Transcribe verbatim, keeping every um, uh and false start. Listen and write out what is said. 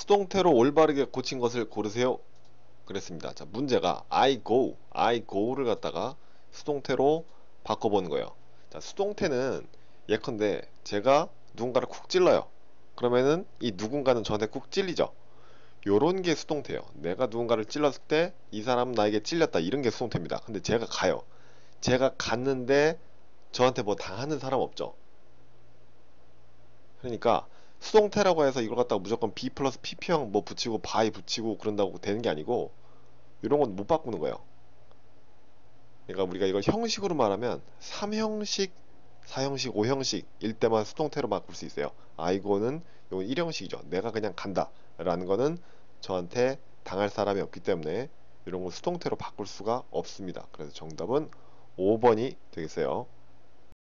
수동태로 올바르게 고친 것을 고르세요. 그랬습니다. 자, 문제가 I go, I go를 갖다가 수동태로 바꿔보는 거예요. 자, 수동태는 예컨대 제가 누군가를 쿡 찔러요. 그러면은 이 누군가는 저한테 쿡 찔리죠. 요런 게 수동태예요. 내가 누군가를 찔렀을 때 이 사람은 나에게 찔렸다. 이런 게 수동태입니다. 근데 제가 가요. 제가 갔는데 저한테 뭐 당하는 사람 없죠. 그러니까 수동태라고 해서 이걸 갖다가 무조건 be 플러스 pp형 뭐 붙이고 by 붙이고 그런다고 되는 게 아니고 이런 건 못 바꾸는 거예요. 그러니까 우리가 이걸 형식으로 말하면 삼 형식, 사 형식, 오 형식일 때만 수동태로 바꿀 수 있어요. I go는 이건 일 형식이죠. 내가 그냥 간다 라는 거는 저한테 당할 사람이 없기 때문에 이런 걸 수동태로 바꿀 수가 없습니다. 그래서 정답은 오 번이 되겠어요.